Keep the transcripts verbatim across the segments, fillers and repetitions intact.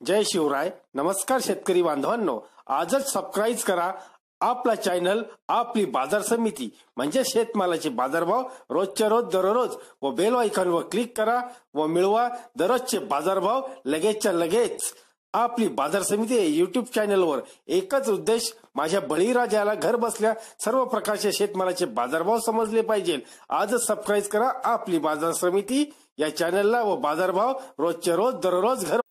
जय शिवराय. नमस्कार शेतकरी बांधवांनो, आजच सबस्क्राईब करा आपला चॅनल आपली बाजार समिती म्हणजे शेतमालाचे बाजारभाव रोजच्या रोज दररोज व बेल आयकॉनवर क्लिक करा व मिळवा दररोजचे बाजारभाव लगेचच्या लगेच. आपली बाजार समिती युट्यूब चॅनलवर एकच उद्देश, माझ्या बळीराजाला घर बसल्या सर्व प्रकारचे शेतमालाचे बाजारभाव समजले पाहिजे. आजच सबस्क्राईब करा आपली बाजार समिती या चॅनलला व बाजारभाव रोजच्या रोज दररोज घर.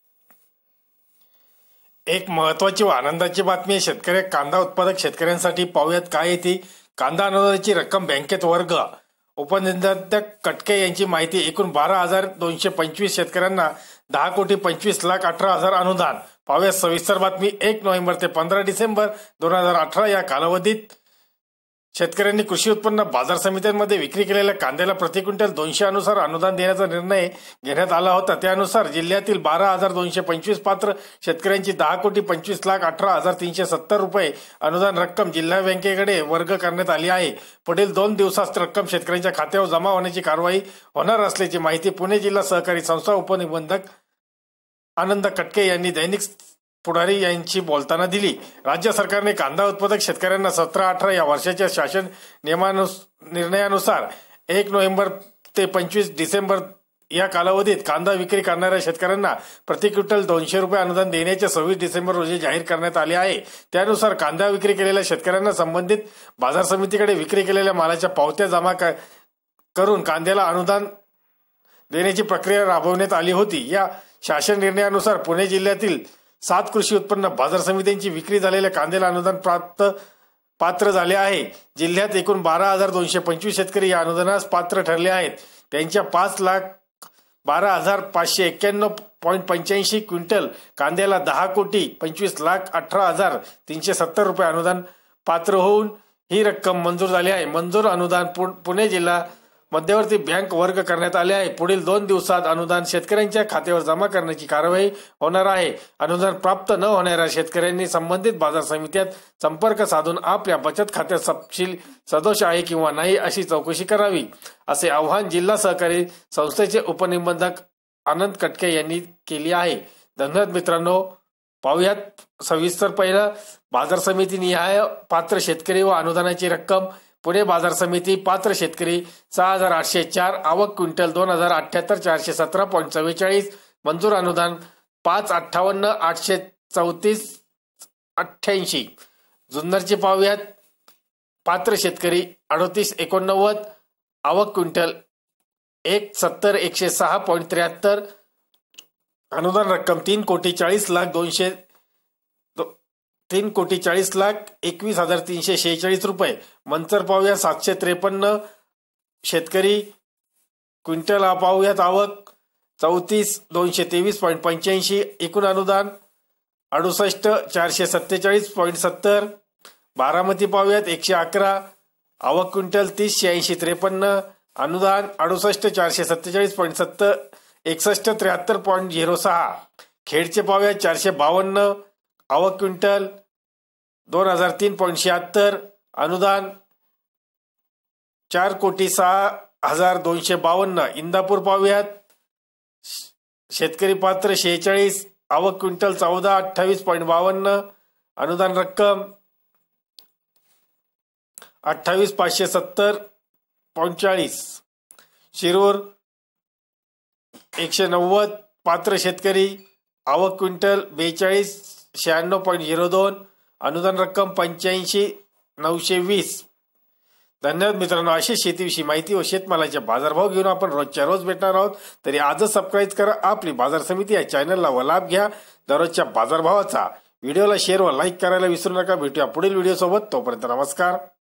एक महत्वाची व आनंदाची बातमी आहे शेतकरी कांदा उत्पादक शेतकऱ्यांसाठी. पाहूयात काय येते. कांदा अनुदानाची रक्कम बँकेत वर्ग. उपनिबंधक कटके यांची माहिती. एकूण बारा हजार दोनशे पंचवीस शेतकऱ्यांना दहा कोटी पंचवीस लाख अठरा हजार अनुदान. पाहूयात सविस्तर बातमी. एक नोव्हेंबर ते पंधरा डिसेंबर दोन हजार अठरा या कालावधीत शेतकऱ्यांनी कृषी उत्पन्न बाजार समित्यांमध्ये विक्री केलेल्या कांद्याला प्रति क्विंटल दोनशे अनुसार अनुदान देण्याचा निर्णय घेण्यात आला होता. त्यानुसार जिल्ह्यातील बारा हजार दोनशे पंचवीस पात्र शेतकऱ्यांची दहा कोटी पंचवीस लाख अठरा हजार तीनशे सत्तर रुपये अनुदान रक्कम जिल्हा बँकेकडे वर्ग करण्यात आली आहे. पुढील दोन दिवसात रक्कम शेतकऱ्यांच्या खात्यावर जमा होण्याची कारवाई होणार असल्याची माहिती पुणे जिल्हा सहकारी संस्था उपनिबंधक आनंद कटके यांनी दैनिक पुढारी यांची बोलताना दिली. राज्य सरकारने कांदा उत्पादक शेतकऱ्यांना सतरा अठरा या वर्षाच्या शासन निर्णयानुसार एक नोव्हेंबर ते पंचवीस डिसेंबर या कालावधीत कांदा विक्री करणाऱ्या शेतकऱ्यांना प्रति क्विंटल दोनशे रुपये अनुदान देण्याचे सव्वीस डिसेंबर रोजी जाहीर करण्यात आले आहे. त्यानुसार कांदा विक्री केलेल्या शेतकऱ्यांना संबंधित बाजार समितीकडे विक्री केलेल्या मालाच्या पावत्या जमा करून कांद्याला अनुदान देण्याची प्रक्रिया राबवण्यात आली होती. या शासन निर्णयानुसार पुणे जिल्ह्यातील सात कृषी उत्पन्न बाजार समित्यांची विक्री झालेल्या कांद्याला अनुदान प्राप्त पात्र झाले आहे. जिल्ह्यात एकूण बारा हजार दोनशे पंचवीस शेतकरी या अनुदानास पात्र ठरले आहेत. त्यांच्या पाच लाख बारा हजार पाचशे एक्क्याण्णव पॉईंट पंच्याऐंशी क्विंटल कांद्याला दहा कोटी पंचवीस लाख अठरा हजार तीनशे सत्तर रुपये अनुदान पात्र होऊन ही रक्कम मंजूर झाली आहे. मंजूर अनुदान पुणे जिल्हा मध्यवर्ती बँक वर्ग करण्यात आले आहे. पुढील दोन दिवसात अनुदान शेतकऱ्यांच्या खात्यावर जमा करण्याची कारवाई होणार आहे. अनुदान प्राप्त न होणाऱ्या शेतकऱ्यांनी संबंधित बाजार समित्यात संपर्क साधून आपल्या बचत खात्यात तपशील सदोष आहे किंवा नाही अशी चौकशी करावी, असे आवाहन जिल्हा सहकारी संस्थेचे उपनिबंधक आनंद कटके यांनी केले आहे. धन्यवाद मित्रांनो. पाहूयात सविस्तर. पहिलं बाजार समिती निहाय पात्र शेतकरी व अनुदानाची रक्कम. पुणे बाजार समिती पात्र शेतकरी सहा हजार आठशे चार, आवक क्विंटल दोन हजार अठ्याहत्तर चारशे सतरा पॉईंट चव्वेचाळीस, मंजूर अनुदान पाच अठ्ठावन्न आठशे चौतीस अठ्ठ्याऐंशी. जुन्नरचे पाहूयात. पात्र शेतकरी अडोतीस एकोणनव्वद, आवक क्विंटल एक सत्तर एकशे सहा पॉईंट त्र्याहत्तर, अनुदान रक्कम तीन कोटी चाळीस लाख दोनशे तीन कोटी चाळीस लाख एकवीस हजार तीनशे शेहेचाळीस रुपये. मंचर पाहूया सातशे त्रेपन्न शेतकरी क्विंटल पाहूयात. आवक चौतीस दोनशे तेवीस पॉईंट पंच्याऐंशी, एकूण अनुदान अडुसष्ट चारशे सत्तेचाळीस पॉईंट सत्तर. बारामती पाहूयात एकशे अकरा, आवक क्विंटल तीस शहाऐंशी त्रेपन्न, अनुदान अडुसष्ट चारशे सत्तेचाळीस पॉईंट सत्तर एकसष्ट त्र्याहत्तर पॉईंट झिरो सहा. खेडचे पाहूयात चारशे बावन्न, आवक क्विंटल दोन हजार तीन पॉईंट शहात्तर, अनुदान चार कोटी सहा हजार दोनशे बावन्न. इंदापूर पाहूयात. शेतकरी पात्र शेहेचाळीस, आवक क्विंटल चौदा अठ्ठावीस पॉईंट बावन्न, अनुदान रक्कम अठ्ठावीस पाचशे सत्तर पॉईंट चाळीस. शिरूर एकशे नव्वद, पात्र शेतकरी आवक क्विंटल बेचाळीस शहाण्णव पॉईंट झिरो दोन, अनुदान रक्कम पंच्याऐंशी नऊशे वीस. धन्यवाद मित्रांनो. अशी शेतीविषयी माहिती व शेतमालाचे बाजारभाव घेऊन आपण रोजच्या रोज भेटणार आहोत. तरी आजच सबस्क्राईब करा आपली बाजार समिती या चॅनलला व लाभ घ्या दररोजच्या बाजारभावाचा. व्हिडिओला शेअर व लाईक करायला विसरू नका. भेटूया पुढील व्हिडिओ सोबत. तोपर्यंत नमस्कार.